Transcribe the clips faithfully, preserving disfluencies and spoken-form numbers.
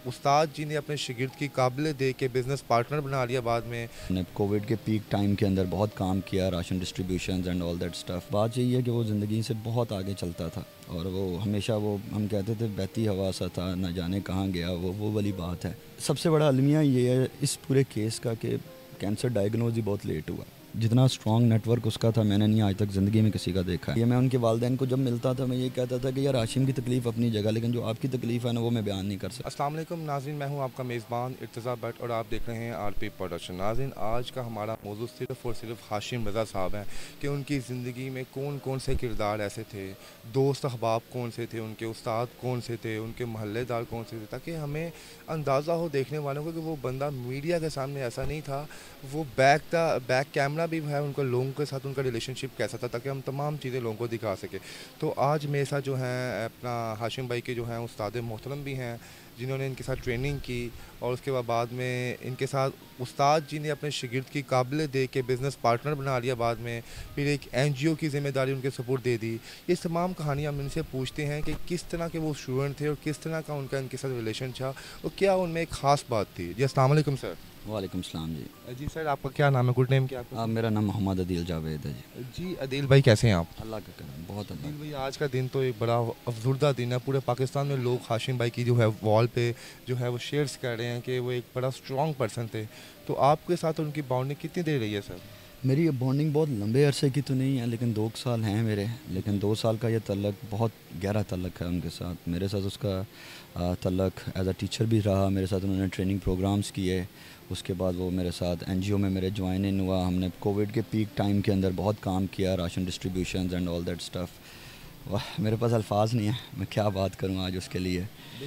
استاد جی نے اپنے شاگرد کی قابل دیکھ کے بزنس پارٹنر بنا لیا بعد میں. نے کووڈ کے پیک ٹائم کے اندر بہت کام کیا، ration distributions and all that stuff. بات یہی ہے کہ وہ زندگی سے بہت آگے چلتا تھا اور وہ ہمیشہ وہ ہم کہتے تھے بہتی ہوا سا تھا، نہ جانے کہاں گیا. وہ وہ والی بات ہے. سب سے بڑا المیہ یہ ہے اس پورے کیس کا کہ کینسر ڈائیگنوز ہی بہت لیٹ ہوا. جتنا اسٹرانگ نیٹ ورک اس کا تھا میں نے نہیں آج تک زندگی میں کسی کا دیکھا ہے. یہ میں ان کے والدین کو جب ملتا تھا میں یہ کہتا تھا کہ یار ہاشم کی تکلیف اپنی جگہ، لیکن جو آپ کی تکلیف ہے نا وہ میں بیان نہیں کر سکتا. السلام علیکم ناظرین، میں ہوں آپ کا میزبان ارتضیٰ بٹ اور آپ دیکھ رہے ہیں آر پی پروڈکشن. ناظرین، آج کا ہمارا موضوع صرف اور صرف ہاشم رضا صاحب ہیں کہ ان کی زندگی میں کون کون سے کردار ایسے تھے، دوست احباب کون سے تھے، ان کے استاد کون سے تھے، ان کے محلے دار کون سے تھے، تاکہ ہمیں اندازہ ہو دیکھنے والوں کو کہ وہ بندہ میڈیا کے سامنے ایسا نہیں تھا، وہ بیک تھا، بیک کیمرہ بھی ہے، ان کا لوگوں کے ساتھ ان کا ریلیشن شپ کیسا تھا، تاکہ ہم تمام چیزیں لوگوں کو دکھا سکیں. تو آج میرے ساتھ جو ہیں اپنا ہاشم بھائی کے جو ہیں استاد محترم بھی ہیں جنہوں نے ان کے ساتھ ٹریننگ کی، اور اس کے بعد میں ان کے ساتھ استاد جی نے اپنے شاگرد کی قابل دیکھ کے بزنس پارٹنر بنا لیا بعد میں، پھر ایک این جی او کی ذمہ داری ان کے سپورٹ دے دی. یہ تمام کہانیاں ہم ان سے پوچھتے ہیں کہ کس طرح کے وہ اسٹوڈنٹ تھے اور کس طرح کا ان کا ان کے ساتھ ریلیشن تھا اور کیا ان میں ایک خاص بات تھی. جی السلام علیکم سر. وعلیکم السلام جی. جی سر، آپ کا کیا نام ہے، گڈ نیم کیا آپ کا؟ آپ میرا نام محمد عدیل جاوید ہے جی. جی عدیل بھائی، کیسے ہیں آپ؟ اللہ کا کرم، بہت اللہ. عدیل بھائی، آج کا دن تو ایک بڑا افسردہ دن ہے. پورے پاکستان میں لوگ ہاشم بھائی کی جو ہے وال پہ جو ہے وہ شیئرس کر رہے ہیں کہ وہ ایک بڑا اسٹرانگ پرسن تھے. تو آپ کے ساتھ ان کی باؤنڈنگ کتنی دیر رہی ہے سر؟ میری یہ بانڈنگ بہت لمبے عرصے کی تو نہیں ہے، لیکن دو سال ہیں میرے. لیکن دو سال کا یہ تعلق بہت گہرا تعلق ہے ان کے ساتھ. میرے ساتھ اس کا تعلق ایز اے ٹیچر بھی رہا. میرے ساتھ انہوں نے ٹریننگ پروگرامز کیے. اس کے بعد وہ میرے ساتھ این جی او میں میرے جوائن ان ہوا. ہم نے کووڈ کے پیک ٹائم کے اندر بہت کام کیا، ration distributions and all that stuff. میرے پاس الفاظ نہیں ہیں، میں کیا بات کروں آج اس کے لیے.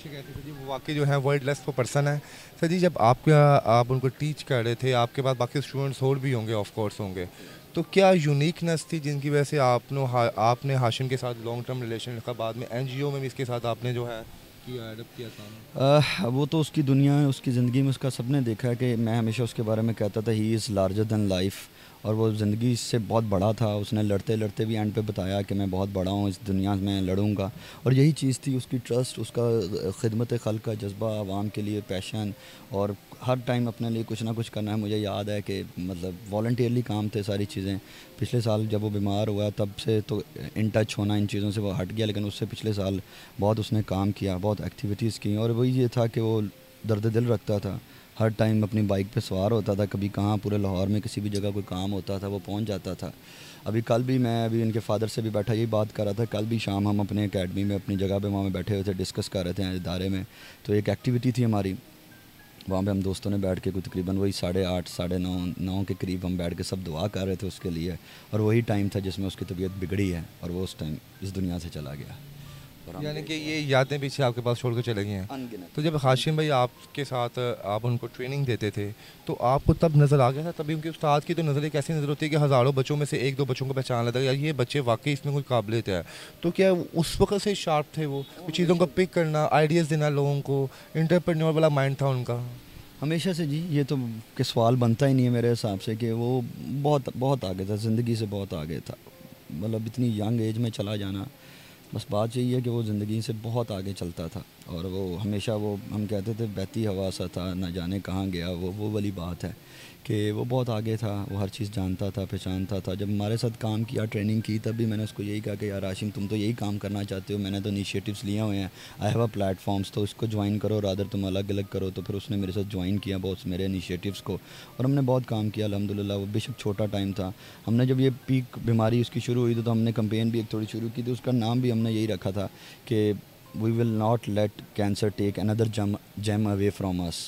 جی وہ واقعی جو ہے ورلڈ لیس پرسن ہے. سر جی، جب آپ کا آپ ان کو ٹیچ کر رہے تھے، آپ کے بعد باقی اسٹوڈنٹس اور بھی ہوں گے، آف کورس ہوں گے، تو کیا یونیکنیس تھی جن کی وجہ سے آپ نے آپ نے ہاشم کے ساتھ لانگ ٹرم ریلیشن رکھا، بعد میں این جی او میں بھی اس کے ساتھ آپ نے جو ہے کیا ایڈپ کیا کام؟ وہ تو اس کی دنیا ہے، اس کی زندگی میں اس کا سب نے دیکھا ہے کہ میں ہمیشہ اس کے بارے میں کہتا تھا ہی از لارجر دین لائف، اور وہ زندگی سے بہت بڑا تھا. اس نے لڑتے لڑتے بھی اینڈ پہ بتایا کہ میں بہت بڑا ہوں، اس دنیا میں لڑوں گا. اور یہی چیز تھی اس کی ٹرسٹ، اس کا خدمت خلق کا جذبہ، عوام کے لیے پیشن، اور ہر ٹائم اپنے لیے کچھ نہ کچھ کرنا ہے. مجھے یاد ہے کہ مطلب والنٹیئرلی کام تھے ساری چیزیں. پچھلے سال جب وہ بیمار ہوا تب سے تو ان ٹچ ہونا ان چیزوں سے وہ ہٹ گیا، لیکن اس سے پچھلے سال بہت اس نے کام کیا، بہت ایکٹیویٹیز کی. اور وہی یہ تھا کہ وہ درد دل رکھتا تھا. ہر ٹائم اپنی بائک پہ سوار ہوتا تھا، کبھی کہاں پورے لاہور میں کسی بھی جگہ کوئی کام ہوتا تھا وہ پہنچ جاتا تھا. ابھی کل بھی میں ابھی ان کے فادر سے بھی بیٹھا یہی بات کر رہا تھا. کل بھی شام ہم اپنے اکیڈمی میں اپنی جگہ پہ وہاں میں بیٹھے ہوئے تھے، ڈسکس کر رہے تھے ادارے میں. تو ایک ایکٹیویٹی تھی ہماری، وہاں پہ ہم دوستوں نے بیٹھ کے کوئی تقریباً وہی ساڑھے آٹھ ساڑھے نو نو کے قریب ہم بیٹھ کے سب دعا کر رہے تھے اس کے لیے. اور وہی ٹائم تھا جس میں اس کی طبیعت بگڑی ہے اور وہ اس ٹائم اس دنیا سے چلا گیا. یعنی کہ یہ یادیں پیچھے آپ کے پاس چھوڑ کے چلے گئی ہیں. تو جب ہاشم بھائی آپ کے ساتھ آپ ان کو ٹریننگ دیتے تھے تو آپ کو تب نظر آ گیا تھا؟ تبھی ان کے استاد کی تو نظر ایک ایسی نظر ہوتی ہے کہ ہزاروں بچوں میں سے ایک دو بچوں کو پہچان لیتا ہے یار یہ بچے واقعی اس میں کوئی قابلیت ہے. تو کیا اس وقت سے شارپ تھے وہ چیزوں کو پک کرنا، آئیڈیاز دینا لوگوں کو، انٹرپرینور والا مائنڈ تھا ان کا؟ ہمیشہ سے جی. یہ تو کہ سوال بنتا ہی نہیں ہے میرے حساب سے کہ وہ بہت بہت آگے تھا، زندگی سے بہت آگے تھا. مطلب اتنی ینگ ایج میں چلا جانا، بس بات یہی ہے کہ وہ زندگی سے بہت آگے چلتا تھا. اور وہ ہمیشہ وہ ہم کہتے تھے بہتی ہوا سا تھا، نہ جانے کہاں گیا. وہ وہ والی بات ہے کہ وہ بہت آگے تھا، وہ ہر چیز جانتا تھا، پہچانتا تھا. جب ہمارے ساتھ کام کیا، ٹریننگ کی، تب بھی میں نے اس کو یہی کہا کہ یار ہاشم تم تو یہی کام کرنا چاہتے ہو، میں نے تو انیشیٹوز لیے ہوئے ہیں، I have a platforms, تو اس کو جوائن کرو، رادر تم الگ الگ کرو. تو پھر اس نے میرے ساتھ جوائن کیا بہت میرے انیشیٹوز کو، اور ہم نے بہت کام کیا الحمدللہ. وہ بے شک چھوٹا ٹائم تھا. ہم نے جب یہ پیک بیماری اس کی شروع ہوئی تو ہم نے کمپین بھی ایک تھوڑی شروع کی تھی. اس کا نام بھی ہم نے یہی رکھا تھا کہ we will not let cancer take اندر جم جیم اوے فرام اس.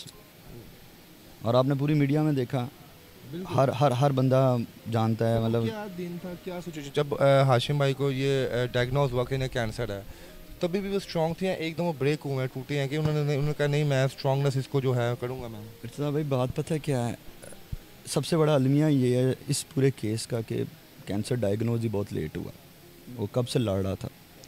اور آپ نے پوری میڈیا میں دیکھا، ہر ہر ہر بندہ جانتا ہے. مطلب کیا دن تھا، کیا سچویشن جب ہاشم بھائی کو یہ ڈائگنوز ہوا کہ انہیں کینسر ہے، تبھی بھی وہ اسٹرانگ تھے، ایک دم وہ بریک ہوئے ہیں، ٹوٹے ہیں کہ انہوں نے انہوں نے کہا نہیں میں اسٹرانگنیس اس کو جو ہے کروں گا میں؟ ارتضیٰ بھائی بات پتہ کیا ہے، سب سے بڑا المیہ یہ ہے اس پورے کیس کا کہ کینسر ڈائیگنوز ہی بہت لیٹ ہوا. وہ کب سے لڑ رہا تھا.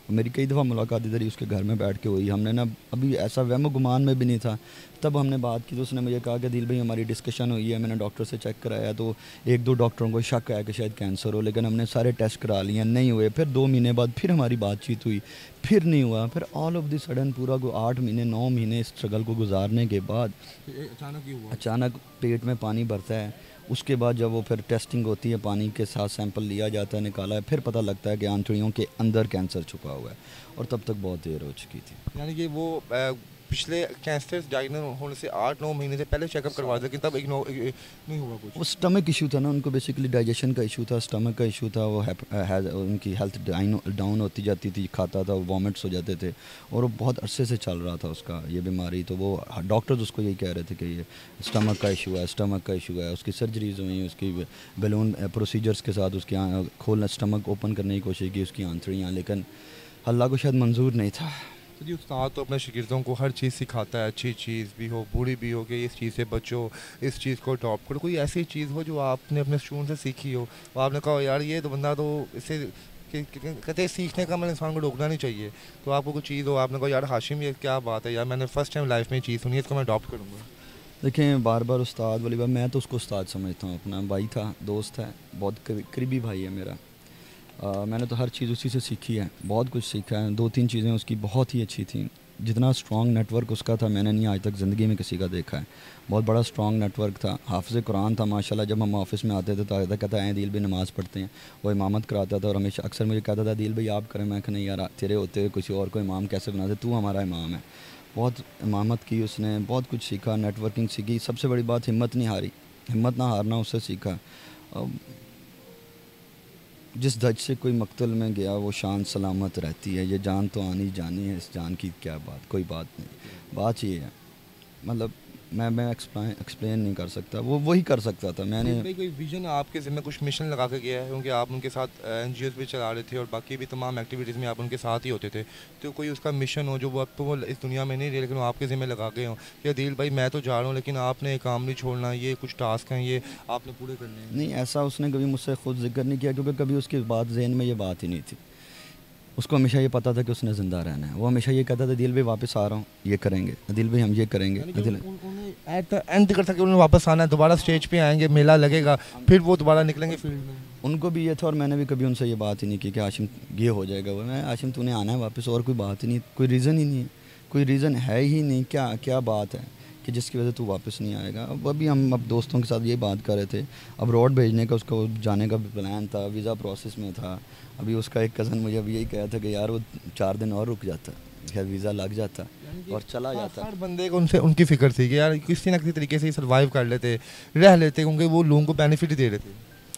میری کئی دفعہ ملاقات ادھر ہی اس کے گھر میں بیٹھ کے ہوئی. ہم نے نا ابھی ایسا وہم و گمان میں بھی نہیں تھا, تب ہم نے بات کی تو اس نے مجھے کہا کہ عدیل بھائی ہماری ڈسکشن ہوئی ہے, میں نے ڈاکٹر سے چیک کرایا تو ایک دو ڈاکٹروں کو شک ہے کہ شاید کینسر ہو, لیکن ہم نے سارے ٹیسٹ کرا لیے, نہیں ہوئے. پھر دو مہینے بعد پھر ہماری بات چیت ہوئی, پھر نہیں ہوا. پھر آل آف دی سڈن پورا کو آٹھ مہینے نو مہینے اسٹرگل کو گزارنے کے بعد اچانک ہی ہوا, اچانک پیٹ میں پانی بھرتا ہے. اس کے بعد جب وہ پھر ٹیسٹنگ ہوتی ہے, پانی کے ساتھ سیمپل لیا جاتا ہے, نکالا ہے, پھر پتہ لگتا ہے کہ آنتڑیوں کے اندر کینسر چھپا ہوا ہے, اور تب تک بہت دیر ہو چکی تھی. یعنی کہ وہ پچھلے کینسر ڈائگنوز ہونے سے آٹھ نو مہینے سے پہلے چیک اپ کروا دیا, لیکن تب اگنور نہیں ہوا کچھ. وہ اسٹمک ایشو تھا نا ان کو, بیسیکلی ڈائجیشن کا ایشو تھا, اسٹمک کا ایشو تھا. وہ ان کی ہیلتھ ڈاؤن ہوتی جاتی تھی, کھاتا تھا, وامٹس ہو جاتے تھے, اور وہ بہت عرصے سے چل رہا تھا اس کا یہ بیماری. تو وہ ڈاکٹرز اس کو یہی کہہ رہے تھے کہ یہ اسٹمک کا ایشو ہے, اسٹمک کا ایشو ہے. اس کی سرجریز ہوئیں, اس کی بیلون پروسیجرز کے ساتھ اس کی کھولنا, اسٹمک اوپن کرنے کی کوشش کی, اس کی آنتڑیاں, لیکن اللہ کو شاید منظور نہیں تھا. جی استاد تو اپنے شاگردوں کو ہر چیز سکھاتا ہے, اچھی چیز بھی ہو بری بھی ہو, کہ اس چیز سے بچو, اس چیز کو اڈاپٹ کرو. کوئی ایسی چیز ہو جو آپ نے اپنے اسٹوڈنٹ سے سیکھی ہو, اور آپ نے کہا یار یہ تو بندہ تو اس سے کہتے ہیں سیکھنے کا, میں انسان کو روکنا نہیں چاہیے, تو آپ کو کوئی چیز ہو آپ نے کہا یار ہاشم یہ کیا بات ہے یار, میں نے فرسٹ ٹائم لائف میں یہ چیز سنی ہے, اس کو میں اڈاپٹ کروں گا. دیکھیں بار بار استاد والی بات, میں تو اس کو استاد سمجھتا ہوں, اپنا بھائی تھا, دوست ہے, بہت قریبی بھائی ہے میرا. آ, میں نے تو ہر چیز اسی سے سیکھی ہے, بہت کچھ سیکھا ہے. دو تین چیزیں اس کی بہت ہی اچھی تھیں. جتنا اسٹرانگ نیٹ ورک اس کا تھا میں نے نہیں آج تک زندگی میں کسی کا دیکھا ہے. بہت بڑا اسٹرانگ نیٹ ورک تھا. حافظ قرآن تھا ماشاء اللہ. جب ہم آفس میں آتے تھے تو آتا کہتا ہے عدیل بھی نماز پڑھتے ہیں, وہ امامت کراتا تھا, اور ہمیشہ اکثر مجھے کہتا تھا عدیل بھائی آپ کریں. میں کہ نہیں یار, تیرے ہوتے ہوئے کسی اور کو امام کیسے بناتے, تو ہمارا امام ہے. بہت امامت کی اس نے, بہت کچھ سیکھا, نیٹ ورکنگ سیکھی. سب سے بڑی بات ہمت نہیں ہاری, ہمت نہ ہارنا اس سے سیکھا. جس دھج سے کوئی مقتل میں گیا وہ شان سلامت رہتی ہے, یہ جان تو آنی جانی ہے, اس جان کی کیا بات, کوئی بات نہیں. بات یہ ہے, مطلب میں میں ایکسپلین نہیں کر سکتا, وہ وہی کر سکتا تھا. میں نے کوئی ویژن آپ کے ذمہ کچھ مشن لگا کے گیا ہے, کیونکہ آپ ان کے ساتھ این جی اوز بھی چلا رہے تھے, اور باقی بھی تمام ایکٹیویٹیز میں آپ ان کے ساتھ ہی ہوتے تھے, تو کوئی اس کا مشن ہو جو وہ اب تو وہ اس دنیا میں نہیں رہے, لیکن وہ آپ کے ذمہ لگا گئے ہوں کہ عدیل بھائی میں تو جا رہا ہوں, لیکن آپ نے کام نہیں چھوڑنا, یہ کچھ ٹاسک ہیں یہ آپ نے پورے کرنے ہیں. نہیں, ایسا اس نے کبھی مجھ سے خود ذکر نہیں کیا, کیونکہ کبھی اس کی بات ذہن میں یہ بات ہی نہیں تھی. اس کو ہمیشہ یہ پتہ تھا کہ اس نے زندہ رہنا ہے. وہ ہمیشہ یہ کہتا تھا عدیل بھائی واپس آ رہا ہوں, یہ کریں گے عدیل بھائی, ہم یہ کریں گے. اینڈ کر سکے انہوں نے واپس آنا ہے, دوبارہ اسٹیج پہ آئیں گے, میلہ لگے گا, پھر وہ دوبارہ نکلیں گے فیلڈ میں. ان کو بھی یہ تھا, اور میں نے بھی کبھی ان سے یہ بات ہی نہیں کی کہ ہاشم یہ ہو جائے گا. وہ میں ہاشم تو نے آنا ہے واپس, اور کوئی بات ہی نہیں, کوئی ریزن ہی نہیں ہے, کوئی ریزن ہے ہی نہیں. کیا کیا بات ہے کہ جس کی وجہ سے تو واپس نہیں آئے گا. اب ابھی ہم اب دوستوں کے ساتھ یہ بات کر رہے تھے, اب روڈ بھیجنے کا اس کو جانے کا بھی پلان تھا, ویزا پروسیس میں تھا. ابھی اس کا ایک کزن مجھے ابھی یہی کہا تھا کہ یار وہ چار دن اور رک جاتا, شاید ویزا لگ جاتا اور چلا جاتا. ہر بندے کو ان سے ان کی فکر تھی کہ یار کسی نہ کسی طریقے سے سروائیو کر لیتے, رہ لیتے, کیونکہ وہ لوگوں کو بینیفٹ ہی دے رہے تھے.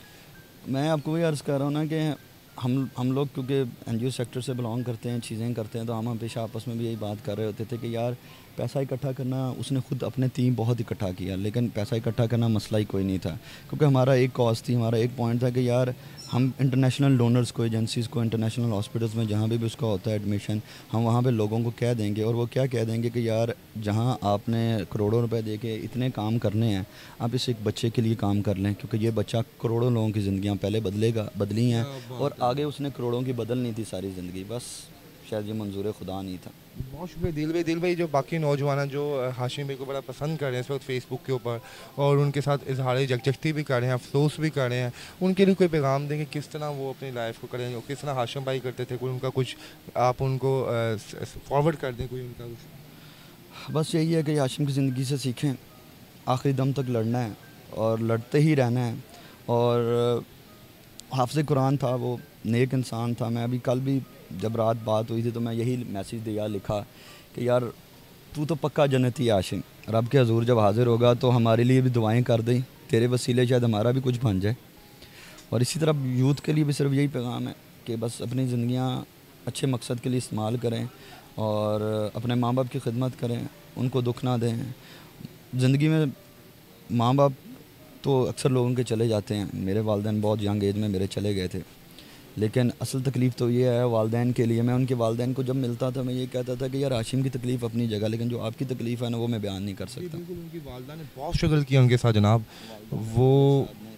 میں آپ کو وہی عرض کر رہا ہوں نا کہ ہم ہم لوگ کیونکہ این جی او سیکٹر سے بلانگ کرتے ہیں, چیزیں کرتے ہیں, تو ہم ہمیشہ آپس میں بھی یہی بات کر رہے ہوتے تھے کہ یار پیسہ اکٹھا کرنا, اس نے خود اپنے تین بہت اکٹھا کیا, لیکن پیسہ اکٹھا کرنا مسئلہ ہی کوئی نہیں تھا, کیونکہ ہمارا ایک کاز تھی, ہمارا ایک پوائنٹ تھا کہ یار ہم انٹرنیشنل ڈونرز کو, ایجنسیز کو, انٹرنیشنل ہاسپٹلس میں جہاں بھی بھی اس کا ہوتا ہے ایڈمیشن, ہم وہاں پہ لوگوں کو کہہ دیں گے, اور وہ کیا کہہ دیں گے کہ یار جہاں آپ نے کروڑوں روپے دے کے اتنے کام کرنے ہیں, آپ اس ایک بچے کے لیے کام کر لیں, کیونکہ یہ بچہ کروڑوں لوگوں کی زندگیاں پہلے بدلے گا بدلی ہیں, اور آگے اس نے کروڑوں کی بدلنی تھی ساری زندگی. بس شاید یہ منظور خدا نہیں تھا. بہت شکریہ دل بھائی. دل بھائی جو باقی نوجوان ہیں جو ہاشم بھائی کو بڑا پسند کر رہے ہیں اس وقت فیس بک کے اوپر, اور ان کے ساتھ اظہار یکجہتی بھی کر رہے ہیں, افسوس بھی کر رہے ہیں, ان کے لیے کوئی پیغام دیں کہ کس طرح وہ اپنی لائف کو کریں, کس طرح ہاشم بھائی کرتے تھے, کوئی ان کا کچھ آپ ان کو فارورڈ کر دیں, کوئی ان کا کچھ. بس یہی ہے کہ ہاشم کی زندگی سے سیکھیں, آخری دم تک لڑنا ہے اور لڑتے ہی رہنا ہے. اور حافظ قرآن تھا, وہ نیک انسان تھا. میں ابھی کل بھی جب رات بات ہوئی تھی تو میں یہی میسیج دیا, لکھا کہ یار تو تو پکا جنتی ہے ہاشم, رب کے حضور جب حاضر ہوگا تو ہمارے لیے بھی دعائیں کر دیں, تیرے وسیلے شاید ہمارا بھی کچھ بن جائے. اور اسی طرح یوتھ کے لیے بھی صرف یہی پیغام ہے کہ بس اپنی زندگیاں اچھے مقصد کے لیے استعمال کریں, اور اپنے ماں باپ کی خدمت کریں, ان کو دکھ نہ دیں. زندگی میں ماں باپ تو اکثر لوگوں کے چلے جاتے ہیں, میرے والدین بہت ینگ ایج میں میرے چلے گئے تھے, لیکن اصل تکلیف تو یہ ہے والدین کے لیے. میں ان کے والدین کو جب ملتا تھا میں یہ کہتا تھا کہ یار ہاشم کی تکلیف اپنی جگہ, لیکن جو آپ کی تکلیف ہے نا وہ میں بیان نہیں کر سکتا. بالکل, ان کی والدہ نے بہت اسٹرگل کیا ان کے ساتھ جناب. وہ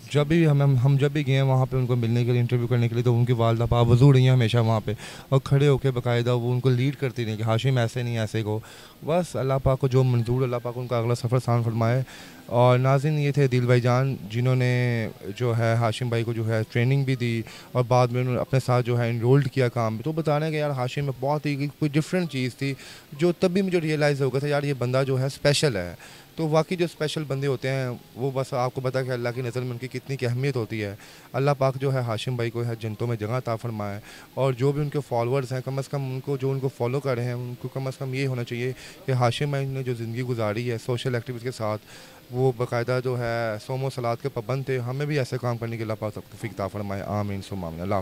जब भी हम हम हम जब भी गए हैं वहाँ पे उनको मिलने के लिए, इंटरव्यू करने के लिए, तो उनकी वालदा पाक वज़ू रही हैं हमेशा वहाँ पे, और खड़े होकर बाकायदा वो उनको लीड करती रही कि हाशिम ऐसे नहीं ऐसे को। बस अल्लाह पाक को जो मंजूर, अल्लाह पाक उनका अगला सफ़र आसान फरमाए। और नाज़रीन, ये थे दिल भाई जान, जिन्होंने जो है हाशिम भाई को जो है ट्रेनिंग भी दी और बाद में उन्होंने अपने साथ जो है इनरोल्ड किया काम में। तो बता रहे हैं कि यार हाशिम में बहुत ही कोई डिफरेंट चीज़ थी, जो तब भी मुझे रियलाइज़ हो गया था यार ये बंदा जो है स्पेशल है। तो वाकई जो स्पेशल बंदे होते हैं वो बस आपको पता है कि अल्लाह की नज़र में उनकी कितनी की अहमियत होती है। अल्लाह पाक जो है हाशिम भाई को है जन्नतों में जगह अता फरमाए, और जो भी उनके फॉलोअर्स हैं कम अज़ कम उनको, जो उनको फॉलो कर रहे हैं उनको कम अज़ कम ये होना चाहिए कि हाशिम भाई ने जो ज़िंदगी गुजारी है सोशल एक्टिविटीज़ के साथ, वो बाकायदा जो है सोमो सलात के पाबंद थे। हमें भी ऐसे काम करने के अल्लाह पाक तौफीक अता फरमाए। आमीन सुम्मा आमीन। अल्लाह।